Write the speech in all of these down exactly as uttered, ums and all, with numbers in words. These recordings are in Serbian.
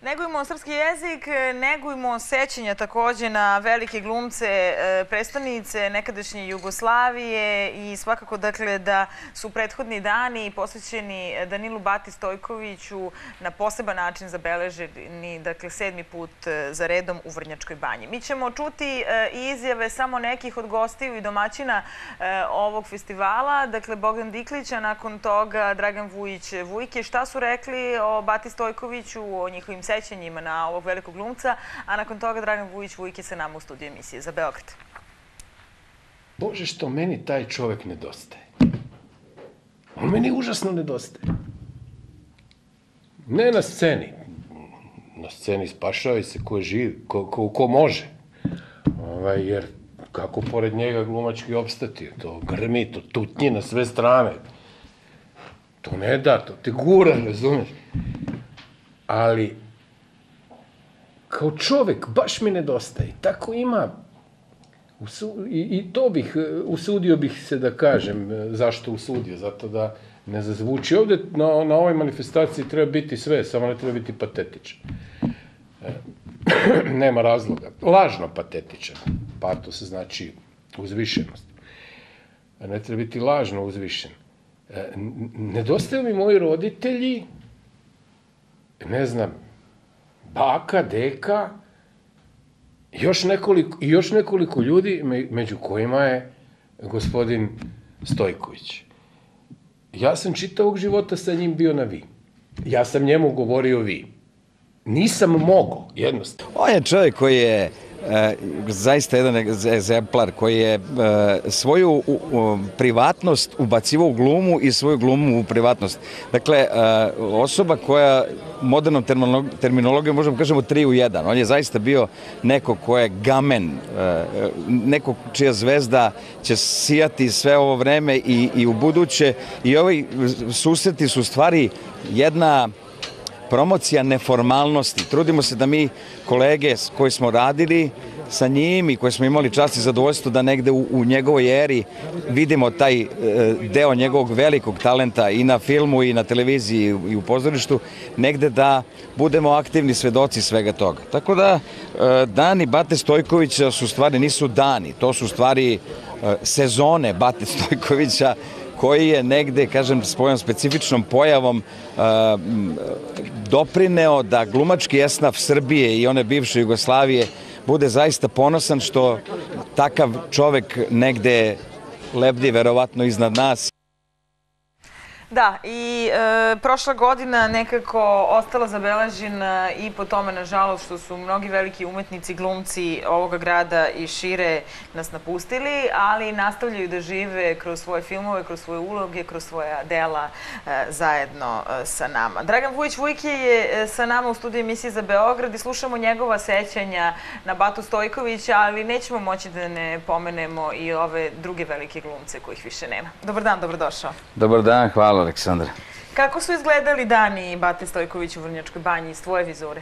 Negujmo srpski jezik, negujmo sećanja takođe na velike glumce prestonice nekadašnje Jugoslavije i svakako dakle da su prethodni dani posvećeni Danilu Bati Stojkoviću na poseban način zabeleženi dakle sedmi put za redom u Vrnjačkoj Banji. Mi ćemo čuti izjave samo nekih od gostiju i domaćina ovog festivala, dakle Bogdan Diklić, nakon toga Dragan Vujić Vujke. Šta su rekli o Bati Stojkoviću, o njihovim sećanjima na ovog velikog glumca, a nakon toga Dragan Vujić Vujke sa nama u studiju emisije za Beograd. Bože, što meni taj čovek nedostaje. On meni užasno nedostaje. Ne na sceni. Na sceni spašava se ko živi, ko, ko može. Ovaj, jer kako pored njega glumački opstati? To grmi, to tutnji na sve strane. To ne da, to te gura, razumeš? Ali, kao čovek, baš mi nedostaje. Tako ima, i to bih, usudio bih se da kažem zašto usudio, zato da ne zazvuči. Ovde na ovoj manifestaciji treba biti sve, samo ne treba biti patetičan. Nema razloga. Lažno patetičan. Patos znači uzvišenost. Ne treba biti lažno uzvišen. Nedostaju mi moji roditelji, ne znam, baka, deka, i još nekoliko, i još nekoliko ljudi, među kojima je gospodin Stojković. Ja sam čitavog života sa njim bio na vi. Ja sam njemu govorio vi. Nisam mogao, jednostavno. On je čovjek koji je zaista jedan egzemplar, koji je svoju privatnost ubacivao u glumu i svoju glumu u privatnost. Dakle, osoba koja modernom terminologijom možemo kažemo tri u jedan. On je zaista bio neko ko je gamen, neko čija zvezda će sijati sve ovo vreme i, i u buduće. I ovi susreti su stvari jedna promocija neformalnosti. Trudimo se da mi kolege koji smo radili sa njim i koji smo imali čast i zadovoljstvo da negde u, u njegovoj eri vidimo taj e, deo njegovog velikog talenta i na filmu i na televiziji i u pozorištu, negde da budemo aktivni svedoci svega toga. Tako da e, dani Bate Stojkovića su stvari, nisu dani, to su stvari e, sezone Bate Stojkovića, koji je negde, kažem, svojom specifičnom pojavom uh, doprineo da glumački esnaf Srbije i one bivše Jugoslavije bude zaista ponosan što takav čovek negde lebdi verovatno iznad nas. Da, i e, prošla godina nekako ostala zabeležena i po tome, nažalost, što su mnogi veliki umetnici, glumci ovoga grada i šire nas napustili, ali nastavljaju da žive kroz svoje filmove, kroz svoje uloge, kroz svoja dela e, zajedno e, sa nama. Dragan Vujić Vujke je sa nama u studiju emisije za Beograd i slušamo njegova sećanja na Batu Stojkovića, ali nećemo moći da ne pomenemo i ove druge velike glumce kojih više nema. Dobar dan, dobrodošao. Dobar dan, hvala Aleksandra. Kako su izgledali dani Bate Stojkovića u Vrnjačkoj Banji iz tvoje vizure?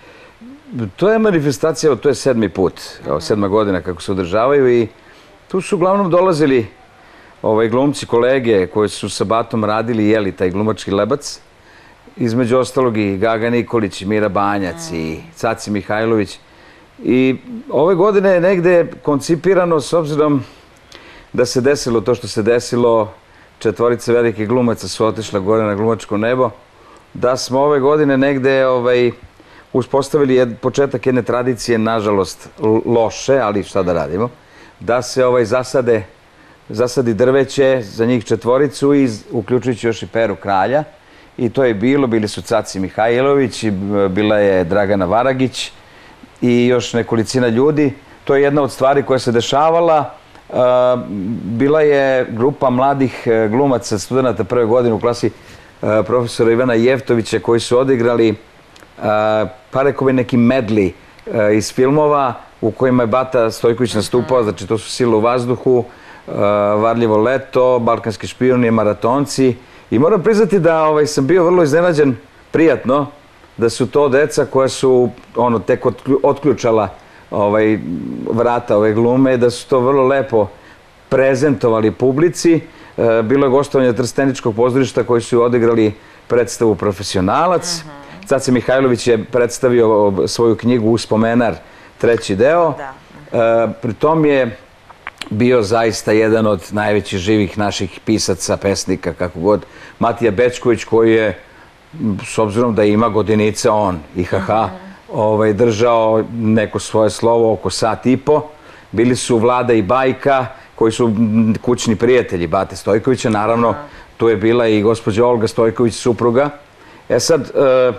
To je manifestacija, to je sedmi put, sedma godina kako se održavaju i tu su uglavnom dolazili ovaj, glumci, kolege koji su sa Batom radili i jeli taj glumački lebac. Između ostalog i Gaga Nikolić, i Mira Banjac, i Caci Mihajlović. I ove godine je negde koncipirano s obzirom da se desilo to što se desilo. Četvorice velikih glumaca su otišla gore na glumačko nebo, da smo ove godine negde ovaj, uspostavili jed, početak jedne tradicije, nažalost loše, ali šta da radimo, da se ovaj, zasade, zasadi drveće za njih četvoricu, i uključujući još i Peru Kralja. I to je bilo, bili su Caci Mihajlović, bila je Dragana Varagić i još nekolicina ljudi. To je jedna od stvari koja se dešavala. Bila je grupa mladih glumaca, studenta prve godine u klasi profesora Ivana Jevtovića, koji su odigrali pa rekao bi neki medli iz filmova u kojima je Bata Stojković nastupao, znači to su Sila u vazduhu, Varljivo leto, Balkanski špijuni, Maratonci. I moram priznati da ovaj, sam bio vrlo iznenađen, prijatno, da su to deca koja su ono, tek otključala ovaj, vrata ove glume, da su to vrlo lepo prezentovali publici. Bilo je gostovanje Trsteničkog pozorišta koji su odigrali predstavu Profesionalac. Cace Mihajlović je predstavio svoju knjigu Uspomenar, treći deo. Pri tom je bio zaista jedan od najvećih živih naših pisaca, pesnika, kako god, Matija Bećković, koji je, s obzirom da ima godinica on, I H H, držao neko svoje slovo oko sat i po. Bili su Vlada i Bajka, koji su kućni prijatelji Bate Stojkovića, naravno, tu je bila i gospođa Olga Stojković, supruga. E sad,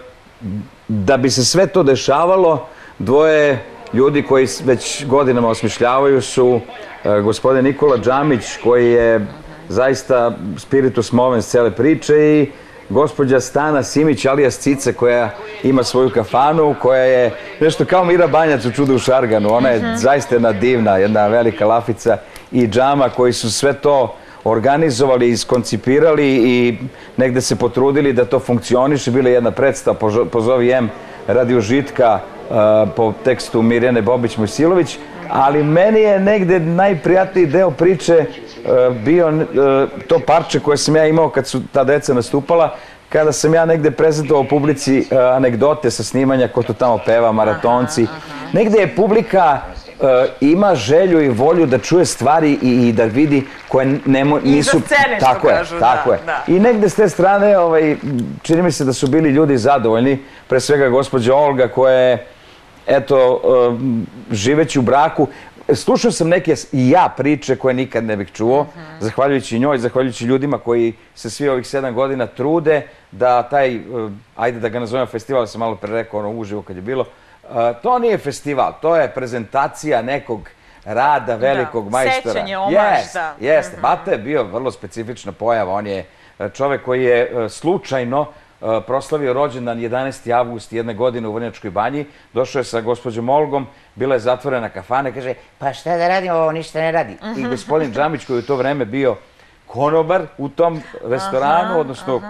da bi se sve to dešavalo, dvoje ljudi koji već godinama osmišljavaju su gospodin Nikola Džamić, koji je zaista spiritus movens cele priče, i gospođa Stana Simić, alijas Cica, koja ima svoju kafanu, koja je nešto kao Mira Banjac u Čudu u Šarganu. Ona je zaista jedna divna, jedna velika lafica, i Džama, koji su sve to organizovali, iskoncipirali i negde se potrudili da to funkcioniše. Bila je jedna predstava Pozovi M radi užitka po tekstu Mirjane Bobić-Mojsilović, ali meni je negde najprijatniji deo priče bio to parče koje sam ja imao kad su ta deca nastupala, kada sam ja negde prezentovao publici anegdote sa snimanja ko to tamo peva, maratonci. Negde je publika ima želju i volju da čuje stvari i da vidi koje nisu... I za scene, što kažu, da. Tako je. I negde s te strane, čini mi se da su bili ljudi zadovoljni, pre svega gospođa Olga, koja je, eto, živeći u braku. Slušao sam neke i ja priče koje nikad ne bih čuo, zahvaljujući njoj, zahvaljujući ljudima koji se svi ovih sedam godina trude da taj, ajde da ga nazovem festival, sam malo pre rekao ono uživo kad je bilo, to nije festival, to je prezentacija nekog rada velikog majstora. Sećanje, omaž, da. Jeste, Bata je bio vrlo specifična pojava, on je čovek koji je slučajno proslavio rođendan jedanaesti avgust jedne godine u Vrnjačkoj banji, došao je sa gospođom Olgom, bila je zatvorena kafana, kaže, pa šta da radim, ovo ništa ne radi. I gospodin Džamić, koji je u to vreme bio konobar u tom restoranu, odnosno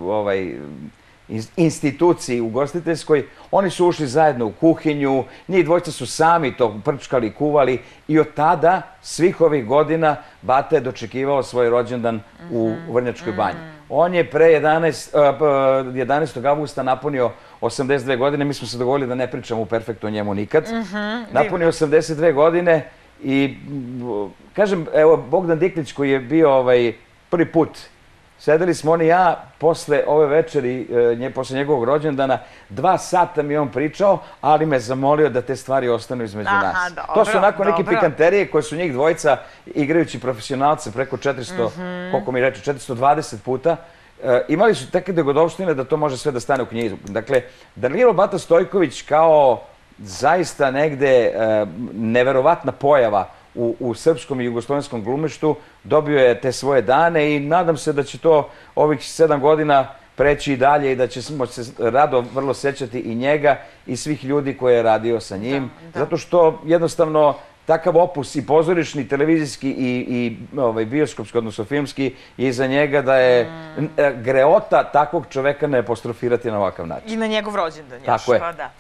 instituciji ugostiteljskoj, oni su ušli zajedno u kuhinju, njih dvojca su sami to prčkali, kuvali, i od tada, svih ovih godina, Bata je dočekivao svoj rođendan u Vrnjačkoj banji. On je pre jedanaestog avgusta napunio osamdeset dve godine, mi smo se dogovorili da ne pričamo u perfektu o njemu nikad. Napunio osamdeset dve godine i, kažem, evo, Bogdan Diklić koji je bio prvi put, sedeli smo on i ja posle ove večeri, posle njegovog rođendana, dva sata mi je on pričao, ali me zamolio da te stvari ostanu između nas. To su onako neke pikanterije koje su njih dvojica, igrajući profesionalce preko četiristo, koliko mi reče, četiristo dvadeset puta, imali su takve dogodovštine da to može sve da stane u knjigu. Dakle, Danilo Bata Stojković kao zaista negde neverovatna pojava u srpskom i jugoslovenskom glumištu, dobio je te svoje dane i nadam se da će to ovih sedam godina preći i dalje i da ćemo se rado vrlo sećati i njega i svih ljudi koje je radio sa njim, zato što jednostavno takav opus i pozorišni, televizijski i bioskopski, odnosno filmski, je iza njega da je greota takvog čoveka ne apostrofirati na ovakav način. I na njegov rođendan još. Tako je.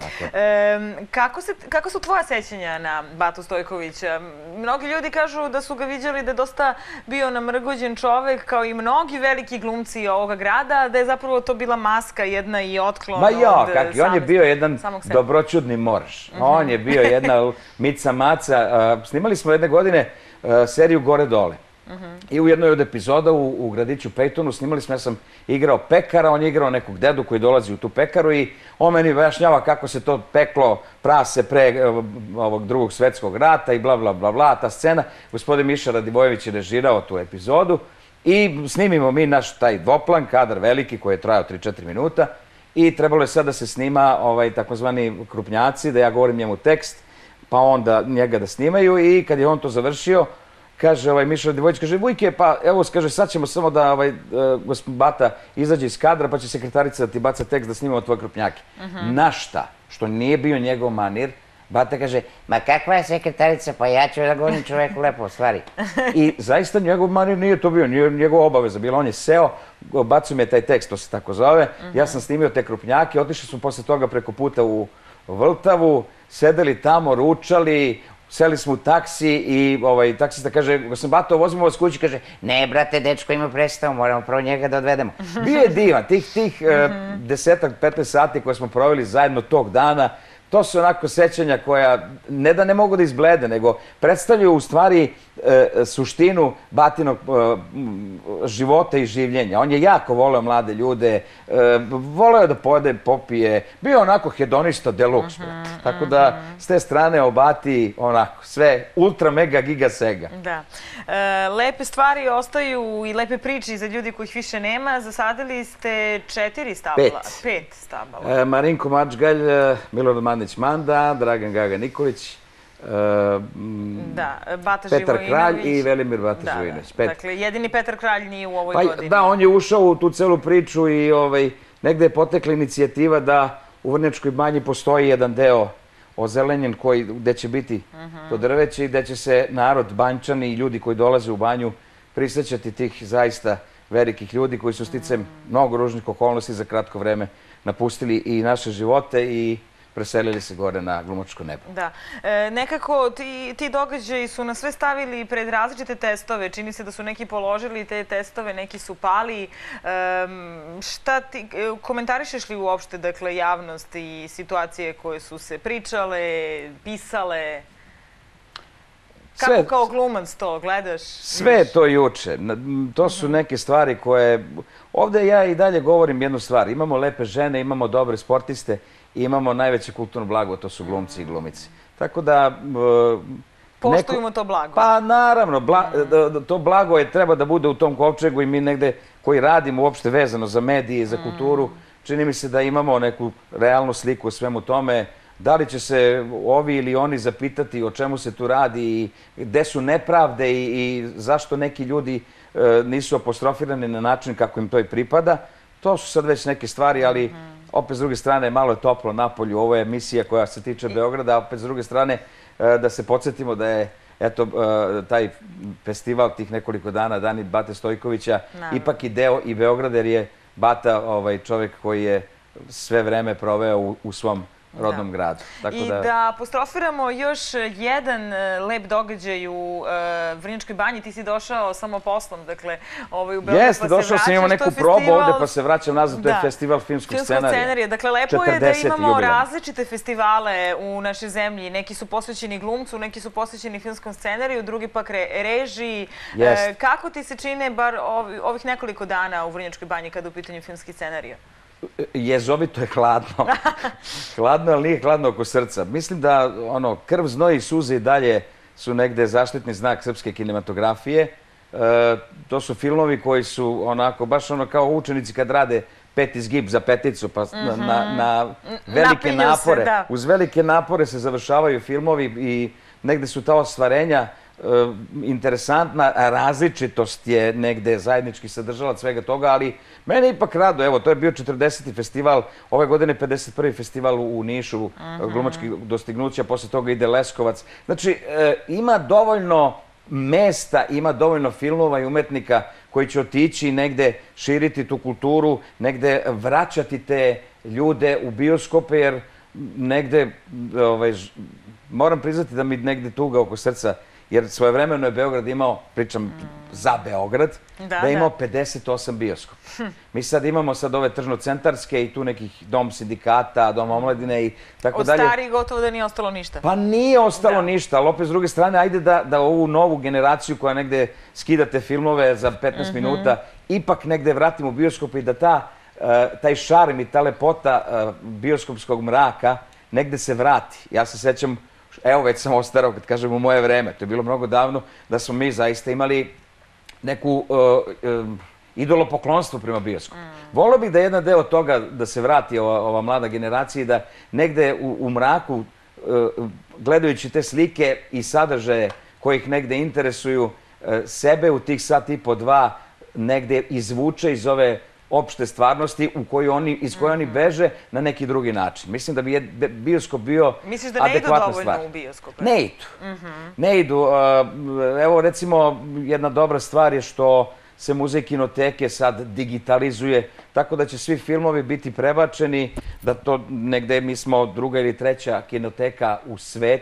Kako su tvoja sećanja na Batu Stojkovića? Mnogi ljudi kažu da su ga viđali da je dosta bio namrgođen čovek, kao i mnogi veliki glumci ovoga grada, da je zapravo to bila maska jedna i otklon od samog sebe. Ma jo, kakvi, on je bio jedan dobroćudni moraš. On je bio jedna mica maca. Snimali smo jedne godine seriju Gore dole. I u jednoj od epizoda u gradiću Pejtonu snimali smo, ja sam igrao pekara, on je igrao nekog dedu koji dolazi u tu pekaru i on meni objašnjava kako se to peklo prase pre ovog drugog svetskog rata i bla bla bla bla, ta scena. Gospodin Miša Radivojević je režirao tu epizodu i snimimo mi naš taj dvoplan, kadar veliki koji je trajao tri četiri minuta i trebalo je sad da se snima takozvani krupnjaci, da ja govorim njemu tekst, pa onda njega da snimaju i kad je on to završio, kaže Miša Radivojević, kaže Vujke, pa evo, kaže, sad ćemo samo da gospodin Bata izađe iz kadra, pa će sekretarica da ti baca tekst da snimamo tvoje krupnjake. Na šta? Što nije bio njegov manir, Bata kaže, ma kakva je sekretarica, pa ja ću da govorim čoveku lepo stvari. I zaista njegov manir nije to bio, nije njegova obaveza bila, on je seo, bacio mi je taj tekst, to se tako zove, ja sam snimio te krupnjake, otišli smo posle toga preko puta u Vltavu, sedeli tamo, ručali, seli smo u taksi i ovaj, taksista kaže, gospodin Bato, vozimo vas kući, kaže, ne, brate, dečko ima predstavu, moramo prvo njega da odvedemo. Bio je divan, tih, tih desetak, petnaest sati koje smo proveli zajedno tog dana, to su onako sećanja koja ne da ne mogu da izblede, nego predstavljaju u stvari suštinu Batinog života i življenja. On je jako voleo mlade ljude, voleo je da pojede, popije, bio onako hedonista deluxe. Tako da s te strane o Bati onako sve ultra mega giga sega. Da. Lepe stvari ostaju i lepe priče za ljudi kojih više nema. Zasadili ste četiri stabala. Pet. Pet stabala. Marinko Mačgalj, Milorad Mandić Manda, Dragan Gaga Nikolić, Petar Kralj i Velimir Bata Živojinović. Dakle, jedini Petar Kralj nije u ovoj godini. Da, on je ušao u tu celu priču i negde je potekla inicijativa da u Vrnjačkoj banji postoji jedan deo ozelenjen gde će biti to drveće i gde će se narod, banjčani i ljudi koji dolaze u banju prisjećati tih zaista velikih ljudi koji su sticajem mnogo ružnih okolnosti za kratko vreme napustili i naše živote i preselili se gore na glumačko nebo. Da. Nekako ti događaji su nas sve stavili pred različite testove. Čini se da su neki položili te testove, neki su pali. Šta ti, komentarišeš li uopšte, dakle, javnost i situacije koje su se pričale, pisale? Kako kao glumac to gledaš? Sve je to juče. To su neke stvari koje... Ovde ja i dalje govorim jednu stvar. Imamo lepe žene, imamo dobre sportiste i imamo najveće kulturno blago, to su glumci i glumice. Tako da... Poštujemo to blago. Pa naravno, to blago je treba da bude u tom kovčegu i mi negde koji radimo uopšte vezano za medije i za kulturu, čini mi se da imamo neku realnu sliku o svemu tome. Da li će se ovi ili oni zapitati o čemu se tu radi i gde su nepravde i zašto neki ljudi nisu apostrofirani na način kako im to i pripada. To su sad već neke stvari, ali opet s druge strane malo je toplo napolju. Ovo je emisija koja se tiče Beograda, a opet s druge strane da se podsjetimo da je taj festival tih nekoliko dana, Dani Bate Stojkovića, ipak i deo i Beograda, jer je Bata čovjek koji je sve vreme proveo u svom rodnom gradu. I da apostrofiramo još jedan lep događaj u Vrnjačkoj banji. Ti si došao samo poslom, dakle, u Beograd pa se vraćaš. Jeste, došao sam, imao neku probu ovde pa se vraćam nazad, to je festival filmskog scenarija. Dakle, lepo je da imamo različite festivale u našoj zemlji. Neki su posvećeni glumcu, neki su posvećeni filmskom scenariju, drugi pak režiji. Kako ti se čine bar ovih nekoliko dana u Vrnjačkoj banji kada je u pitanju filmski scenarij? Jezovito je hladno. Hladno, ali nije hladno oko srca. Mislim da krv, znoj i suze i dalje su negde zaštitni znak srpske kinematografije. To su filmovi koji su onako, baš ono kao učenici kad rade peti zgib za peticu, pa na velike napore. Uz velike napore se završavaju filmovi i negde su ta ostvarenja interesantna, različitost je negde zajednički sadržalac svega toga, ali mene ipak rado, evo, to je bio četrdeseti festival, ove godine pedeset prvi festival u Nišu, glumačkih dostignuća, posle toga ide Leskovac. Znači, ima dovoljno mesta, ima dovoljno filmova i umetnika koji će otići negde širiti tu kulturu, negde vraćati te ljude u bioskope, jer negde, moram priznati da mi negde tuga oko srca, jer svojevremeno je Beograd imao, pričam za Beograd, da je imao pedeset osam bioskopa. Mi sad imamo sad ove tržno-centarske i tu nekih dom sindikata, dom omladine i tako dalje. Od starih gotovo da nije ostalo ništa. Pa nije ostalo ništa, ali opet s druge strane, ajde da ovu novu generaciju koja negde skidate filmove za petnaest minuta, ipak negde vratimo u bioskop i da taj šarm i ta lepota bioskopskog mraka negde se vrati. Ja se sećam, evo, već sam ostarao, kad kažem u moje vreme, to je bilo mnogo davno, da smo mi zaista imali neku idolopoklonstvo prema bioskopu. Volio bih da jedna deo toga da se vrati ova mlada generacija i da negde u mraku, gledajući te slike i sadržaje koji ih negde interesuju, sebe u tih sat i po dva negde izvuče iz ove opšte stvarnosti iz koje oni beže na neki drugi način. Mislim da bi bioskop bio adekvatna stvar. Misliš da ne idu dovoljno u bioskope? Ne idu. Ne idu. Evo, recimo, jedna dobra stvar je što se muzej kinoteke sad digitalizuje, tako da će svi filmovi biti prebačeni, da to negde mi smo druga ili treća kinoteka u svetu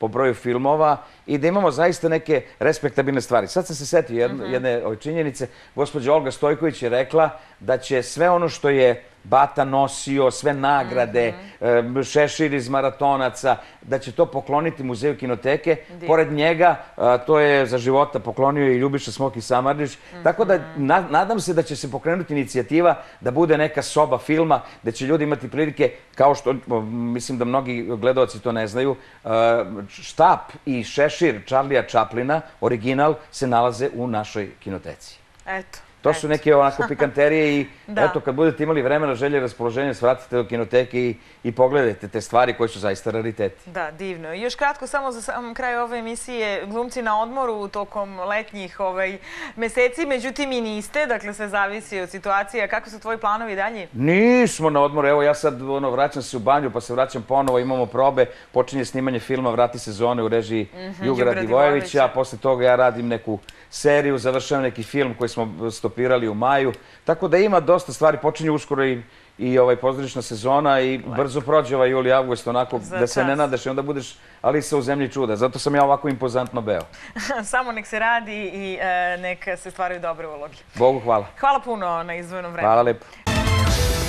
po broju filmova i da imamo zaista neke respektabilne stvari. Sad sam se setio jedne, jedne ove činjenice. Gospođa Olga Stojković je rekla da će sve ono što je Bata nosio, sve nagrade, šešir iz maratonaca, da će to pokloniti Muzeju kinoteke. Pored njega, to je za života poklonio i Ljubiša Smoki Samardžić. Tako da nadam se da će se pokrenuti inicijativa da bude neka soba filma, da će ljudi imati prilike, kao što, mislim da mnogi gledaoci to ne znaju, štap i šešir Charlija Chaplina, original, se nalaze u našoj kinoteci. Eto. To su neke onako pikanterije i eto, kad budete imali vremena, želje i raspoloženje, svratite do kinoteke i pogledajte te stvari koje su zaista rariteti. Da, divno. I još kratko, samo za sam kraj ove emisije, glumci na odmoru tokom letnjih meseci, međutim i niste, dakle sve zavisi od situacije. Kako su tvoji planovi dalje? Nismo na odmoru, evo ja sad vraćam se u banju pa se vraćam ponovo, imamo probe, počinje snimanje filma Vrati sezone u režiji Juga Radivojevića, a posle toga ja radim neku seriju, završavam neki film koji smo stopirali u maju, tako da ima dosta stvari, počinje uskoro i i pozorišna sezona i brzo prođe ovaj juli, avgust, onako da se ne nadaš i onda budeš Alisa u zemlji čuda. Zato sam ja ovako impozantno beo. Samo nek se radi i nek se stvaraju dobre uloge. Bogu hvala. Hvala puno na izdvojenom vremenu. Hvala lepo.